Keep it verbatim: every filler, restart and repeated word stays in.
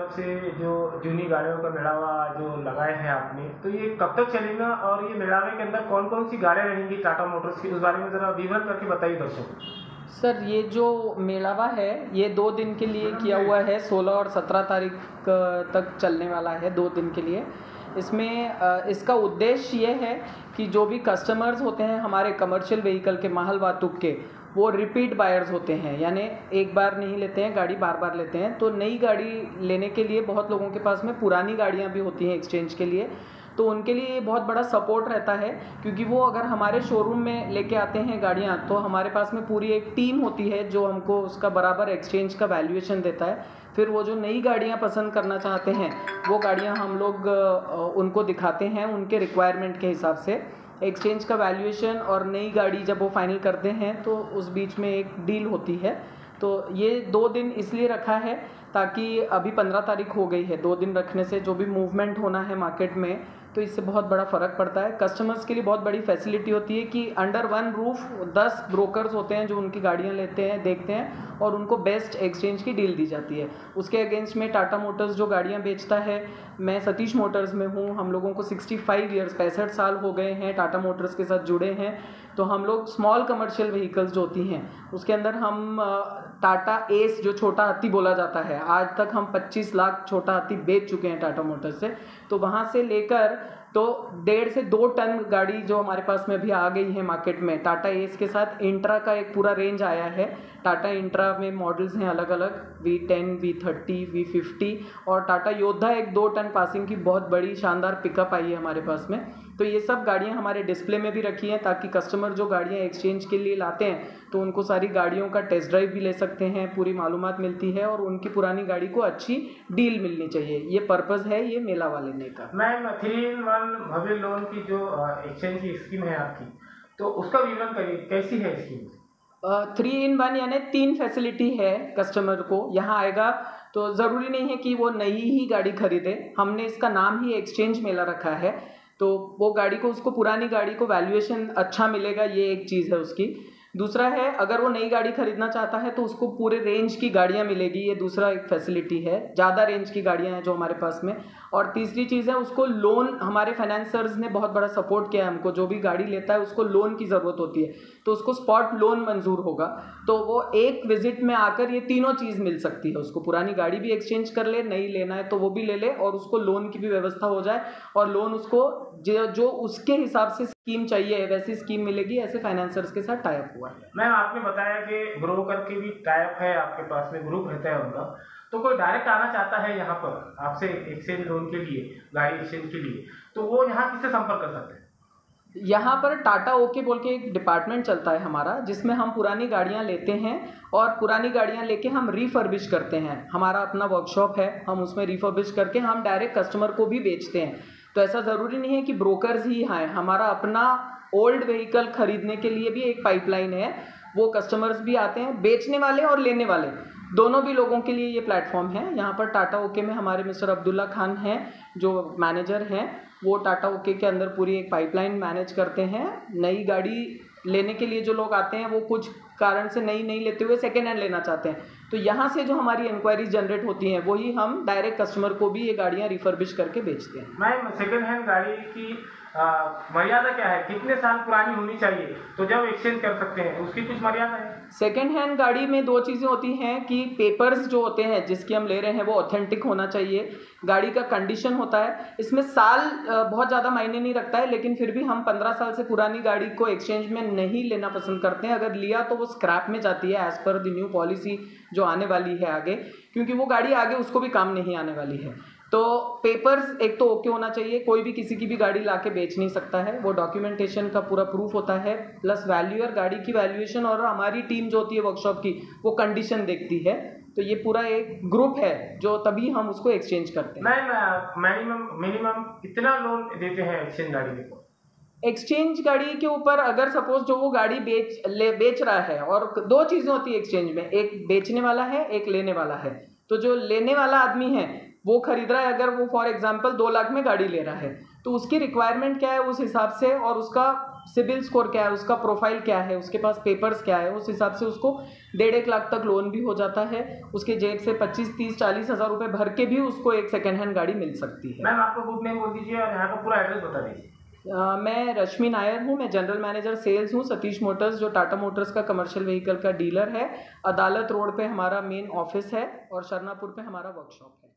तरफ से जो जूनी गाड़ियों का मेड़ावा जो लगाए हैं आपने, तो ये कब तक चलेगा और ये मेड़ावे के अंदर कौन कौन सी गाड़ियाँ रहेंगी टाटा मोटर्स की, उस बारे में ज़रा विवरण करके बताइए दर्शकों। सर ये जो मेलावा है ये दो दिन के लिए किया हुआ है, सोलह और सत्रह तारीख तक चलने वाला है, दो दिन के लिए। इसमें इसका उद्देश्य ये है कि जो भी कस्टमर्स होते हैं हमारे कमर्शियल व्हीकल के, माहल वातुक के, वो रिपीट बायर्स होते हैं, यानी एक बार नहीं लेते हैं गाड़ी, बार बार लेते हैं। तो नई गाड़ी लेने के लिए बहुत लोगों के पास में पुरानी गाड़ियाँ भी होती हैं एक्सचेंज के लिए, तो उनके लिए ये बहुत बड़ा सपोर्ट रहता है, क्योंकि वो अगर हमारे शोरूम में लेके आते हैं गाड़ियाँ तो हमारे पास में पूरी एक टीम होती है जो हमको उसका बराबर एक्सचेंज का वैल्यूएशन देता है। फिर वो जो नई गाड़ियाँ पसंद करना चाहते हैं वो गाड़ियाँ हम लोग उनको दिखाते हैं उनके रिक्वायरमेंट के हिसाब से। एक्सचेंज का वैल्यूएशन और नई गाड़ी जब वो फाइनल करते हैं तो उस बीच में एक डील होती है। तो ये दो दिन इसलिए रखा है ताकि अभी पंद्रह तारीख हो गई है, दो दिन रखने से जो भी मूवमेंट होना है मार्केट में तो इससे बहुत बड़ा फ़र्क पड़ता है। कस्टमर्स के लिए बहुत बड़ी फैसिलिटी होती है कि अंडर वन रूफ दस ब्रोकर्स होते हैं जो उनकी गाड़ियां लेते हैं, देखते हैं और उनको बेस्ट एक्सचेंज की डील दी जाती है। उसके अगेंस्ट में टाटा मोटर्स जो गाड़ियां बेचता है, मैं सतीश मोटर्स में हूं, हम लोगों को पैंसठ ईयर्स पैंसठ साल हो गए हैं टाटा मोटर्स के साथ जुड़े हैं। तो हम लोग स्मॉल कमर्शियल व्हीकल्स जो होती हैं उसके अंदर हम टाटा एस जो छोटा हाथी बोला जाता है, आज तक हम पच्चीस लाख छोटा हाथी बेच चुके हैं टाटा मोटर्स से। तो वहाँ से लेकर तो डेढ़ से दो टन गाड़ी जो हमारे पास में अभी आ गई है मार्केट में, टाटा एस के साथ इंट्रा का एक पूरा रेंज आया है। टाटा इंट्रा में मॉडल्स हैं अलग अलग, V ten, V thirty, V fifty, और टाटा योद्धा एक दो टन पासिंग की बहुत बड़ी शानदार पिकअप आई है हमारे पास में। तो ये सब गाड़ियाँ हमारे डिस्प्ले में भी रखी हैं ताकि कस्टमर जो गाड़ियाँ एक्सचेंज के लिए लाते हैं तो उनको सारी गाड़ियों का टेस्ट ड्राइव भी ले सकते हैं, पूरी मालूमात मिलती है और उनकी पुरानी गाड़ी को अच्छी डील मिलनी चाहिए। ये पर्पज़ है ये मेला वाले ने का। मैम थ्री इन वन भव्य लोन की जो एक्सचेंज की स्कीम है आपकी, तो उसका विवरण करिए, कैसी है स्कीम? थ्री इन वन यानी तीन फैसिलिटी है कस्टमर को। यहाँ आएगा तो ज़रूरी नहीं है कि वो नई ही गाड़ी खरीदे, हमने इसका नाम ही एक्सचेंज मेला रखा है। तो वो गाड़ी को, उसको पुरानी गाड़ी को वैल्यूएशन अच्छा मिलेगा, ये एक चीज़ है उसकी। दूसरा है अगर वो नई गाड़ी खरीदना चाहता है तो उसको पूरे रेंज की गाड़ियाँ मिलेगी, ये दूसरा एक फैसिलिटी है, ज़्यादा रेंज की गाड़ियाँ हैं जो हमारे पास में। और तीसरी चीज़ है उसको लोन, हमारे फाइनेंसर्स ने बहुत बड़ा सपोर्ट किया है हमको, जो भी गाड़ी लेता है उसको लोन की ज़रूरत होती है तो उसको स्पॉट लोन मंजूर होगा। तो वो एक विजिट में आकर ये तीनों चीज़ मिल सकती है उसको, पुरानी गाड़ी भी एक्सचेंज कर ले, नई लेना है तो वो भी ले ले, और उसको लोन की भी व्यवस्था हो जाए और लोन उसको जो जो उसके हिसाब से स्कीम चाहिए वैसी स्कीम मिलेगी। ऐसे फाइनेंसर्स के साथ टाइप हुआ है। मैम आपने बताया कि ब्रोकर के भी टाइप है आपके पास में, ग्रुप रहता है उनका, तो कोई डायरेक्ट आना चाहता है यहाँ पर आपसे एक्सचेंज लोन के लिए, गाड़ी एक्सचेंज के लिए, तो वो यहाँ किससे संपर्क कर सकते हैं? यहाँ पर टाटा ओके बोल के एक डिपार्टमेंट चलता है हमारा, जिसमें हम पुरानी गाड़ियाँ लेते हैं और पुरानी गाड़ियाँ लेके हम रिफर्बिश करते हैं। हमारा अपना वर्कशॉप है, हम उसमें रिफर्बिश करके हम डायरेक्ट कस्टमर को भी बेचते हैं। तो ऐसा ज़रूरी नहीं है कि ब्रोकर्स ही आए, हमारा अपना ओल्ड व्हीकल खरीदने के लिए भी एक पाइपलाइन है, वो कस्टमर्स भी आते हैं, बेचने वाले और लेने वाले दोनों भी लोगों के लिए ये प्लेटफॉर्म है। यहाँ पर टाटा ओके में हमारे मिस्टर अब्दुल्ला खान हैं जो मैनेजर हैं, वो टाटा ओके के अंदर पूरी एक पाइपलाइन मैनेज करते हैं। नई गाड़ी लेने के लिए जो लोग आते हैं वो कुछ कारण से नई नहीं लेते हुए सेकेंड हैंड लेना चाहते हैं, तो यहाँ से जो हमारी इंक्वायरीज जनरेट होती हैं वही हम डायरेक्ट कस्टमर को भी ये गाड़ियाँ रिफर्बिश करके बेचते हैं। मैम सेकेंड हैंड गाड़ी की मर्यादा क्या है, कितने साल पुरानी होनी चाहिए तो जब एक्सचेंज कर सकते हैं, उसकी कुछ मर्यादा है? सेकेंड हैंड गाड़ी में दो चीज़ें होती हैं कि पेपर्स जो होते हैं जिसकी हम ले रहे हैं वो ऑथेंटिक होना चाहिए, गाड़ी का कंडीशन होता है, इसमें साल बहुत ज़्यादा मायने नहीं रखता है, लेकिन फिर भी हम पंद्रह साल से पुरानी गाड़ी को एक्सचेंज में नहीं लेना पसंद करते हैं। अगर लिया तो वो स्क्रैप में जाती है as per the new policy जो आने वाली है आगे, क्योंकि वो गाड़ी आगे उसको भी काम नहीं आने वाली है। तो पेपर्स एक तो ओके होना चाहिए, कोई भी किसी की भी गाड़ी लाके बेच नहीं सकता है, वो डॉक्यूमेंटेशन का पूरा प्रूफ होता है, प्लस वैल्यूअर गाड़ी की वैल्यूएशन और हमारी टीम जो होती है वर्कशॉप की वो कंडीशन देखती है। तो ये पूरा एक ग्रुप है जो तभी हम उसको एक्सचेंज करते हैं। मैम मिनिमम मिनिमम कितना लोन देते हैं एक्सचेंज गाड़ी के? एक्सचेंज गाड़ी के ऊपर अगर सपोज जो वो गाड़ी बेच ले बेच रहा है, और दो चीज़ें होती है एक्सचेंज में, एक बेचने वाला है एक लेने वाला है। तो जो लेने वाला आदमी है वो खरीद रहा है, अगर वो फॉर एग्जांपल दो लाख में गाड़ी ले रहा है तो उसकी रिक्वायरमेंट क्या है उस हिसाब से और उसका सिबिल स्कोर क्या है, उसका प्रोफाइल क्या है, उसके पास पेपर्स क्या है, उस हिसाब से उसको डेढ़ एक लाख तक लोन भी हो जाता है। उसके जेब से पच्चीस तीस चालीस हज़ार रुपये भर के भी उसको एक सेकेंड हैंड गाड़ी मिल सकती है। मैम आपका गुड नेम बोल दीजिए और यहाँ का पूरा एड्रेस बता दीजिए। Uh, मैं रश्मि नायर हूँ, मैं जनरल मैनेजर सेल्स हूँ सतीश मोटर्स, जो टाटा मोटर्स का कमर्शियल व्हीकल का डीलर है। अदालत रोड पे हमारा मेन ऑफिस है और शरणापुर पे हमारा वर्कशॉप है।